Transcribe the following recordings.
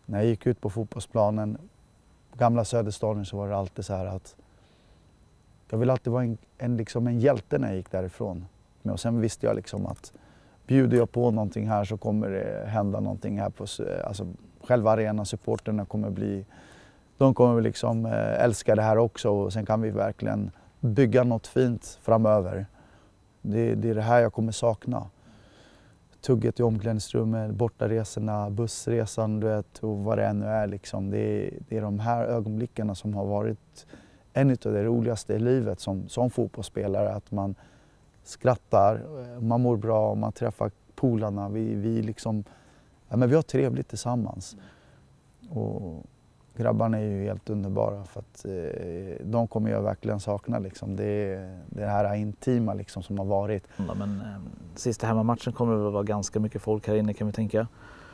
när jag gick ut på fotbollsplanen, gamla Söderstadion, så var det alltid så här att jag ville alltid vara en hjälte när jag gick därifrån. Och sen visste jag liksom att bjuder jag på någonting här så kommer det hända någonting här på, alltså själva arenan, supporterna kommer liksom älska det här också, och sen kan vi verkligen bygga något fint framöver. Det är det här jag kommer sakna. Tugget i omklädningsrummet, bortaresorna, bussresan, du vet, och vad det ännu är liksom. Det är de här ögonblickarna som har varit en av det roligaste i livet som fotbollsspelare, att man skrattar, man mår bra, man träffar polarna, vi liksom, ja, men vi har trevligt tillsammans. Och grabbarna är ju helt underbara, för att de kommer jag verkligen sakna liksom. Det här intima liksom som har varit. Ja, men sista hemmamatchen kommer det vara ganska mycket folk här inne, kan vi tänka.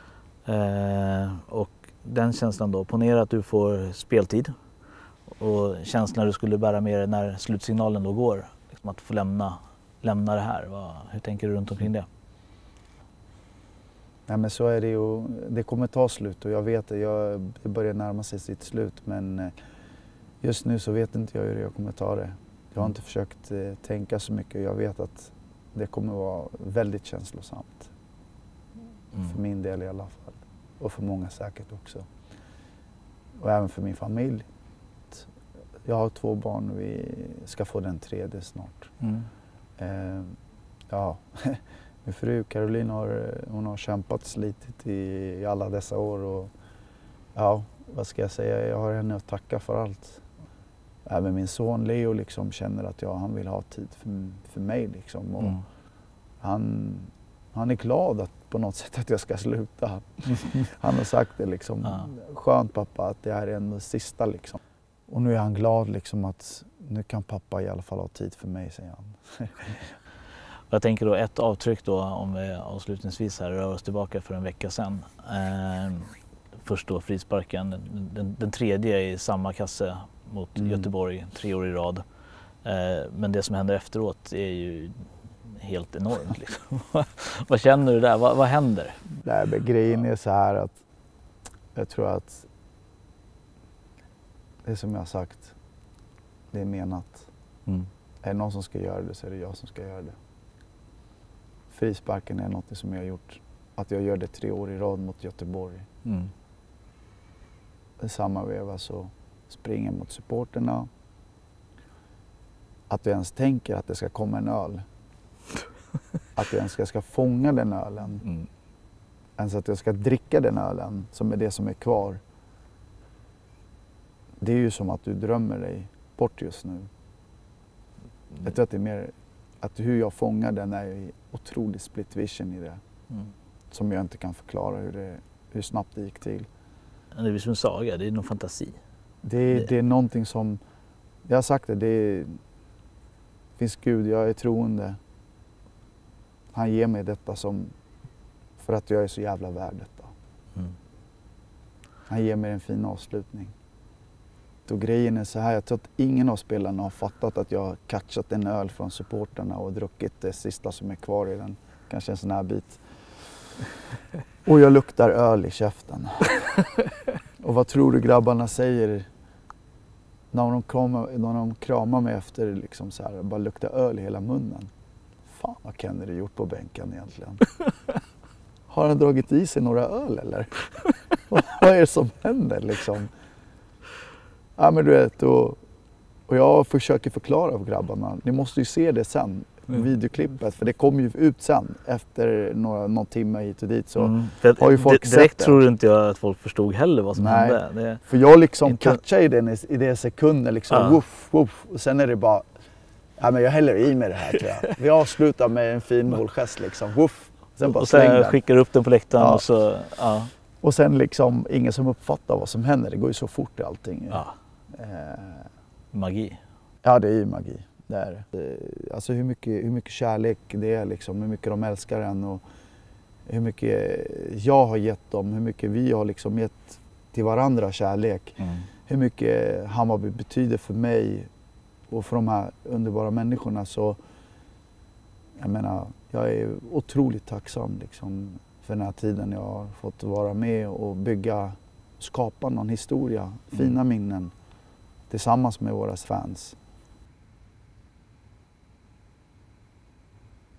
Och den känslan då, ponera att du får speltid och känslan du skulle bära med dig när slutsignalen då går, liksom att få lämna det här. Hur tänker du runt omkring det? Nej, men så är det ju. Det kommer ta slut, och jag vet att det börjar närma sig sitt slut, men just nu så vet inte jag hur jag kommer ta det. Jag har inte försökt tänka så mycket. Jag vet att det kommer vara väldigt känslosamt. För min del i alla fall. Och för många säkert också. Och även för min familj. Jag har 2 barn och vi ska få den 3:e snart. Ja, min fru Caroline har kämpat, slitit i alla dessa år, och ja, vad ska jag säga, jag har henne att tacka för allt. Även min son Leo liksom känner att han vill ha tid för mig liksom, och han är glad att på något sätt att jag ska sluta. Han har sagt det liksom, skönt pappa att det här är en sista liksom. Och nu är han glad liksom att nu kan pappa i alla fall ha tid för mig, säger han. Jag tänker då ett avtryck då, om vi avslutningsvis här rör oss tillbaka för en vecka sedan. Först då frisparken, den 3:e i samma kasse mot Göteborg 3 år i rad. Men det som händer efteråt är ju helt enormt. Liksom. Vad känner du där? Vad händer? Nej, men grejen är så här att jag tror att det som jag har sagt, det är menat. Är det någon som ska göra det så är det jag som ska göra det. Frisparken är något som jag har gjort. Att jag gör det 3 år i rad mot Göteborg. I samma veva så springer mot supporterna. Att jag ens tänker att det ska komma en öl. Att jag ens ska fånga den ölen. Ens att jag ska dricka den ölen som är det som är kvar. Det är ju som att du drömmer dig bort just nu. Jag tror att det är mer att hur jag fångar den är otroligt split vision i det. Som jag inte kan förklara hur snabbt det gick till. Det är som en saga, det är någon fantasi. Det är någonting som, jag har sagt det finns Gud, jag är troende. Han ger mig detta för att jag är så jävla värd detta. Han ger mig en fin avslutning. Och grejen är så här, jag tror att ingen av spelarna har fattat att jag har catchat en öl från supporterna och druckit det sista som är kvar i den. Kanske en sån här bit. Och jag luktar öl i käften. Och vad tror du grabbarna säger när de kramar mig efter liksom så här, bara luktar öl i hela munnen? Fan, vad Kennedy gjort på bänken egentligen? Har han dragit i sig några öl eller? Vad är det som händer liksom? Ja, men du vet, och jag försöker förklara för grabbarna. Ni måste ju se det sen, videoklippet, för det kommer ju ut sen efter någon timme hit och dit, så har ju folk sett direkt det. Tror inte jag att folk förstod heller vad som hände. För jag liksom catchar i den i det sekunder liksom, woof, woof, och sen är det bara, ja men jag häller i med det här tror jag. Vi avslutar med en fin målgest liksom, woof. Och sen skickar upp den på läktaren och så, Och sen liksom ingen som uppfattar vad som händer, det går ju så fort i allting. Magi. Ja, det är ju magi. Det är det. Alltså hur mycket kärlek det är liksom, hur mycket de älskar en och hur mycket jag har gett dem, hur mycket vi har liksom gett till varandra kärlek. Hur mycket Hammarby betyder för mig och för de här underbara människorna, så jag menar, jag är otroligt tacksam liksom för den här tiden jag har fått vara med och bygga skapa någon historia, fina minnen tillsammans med våra fans.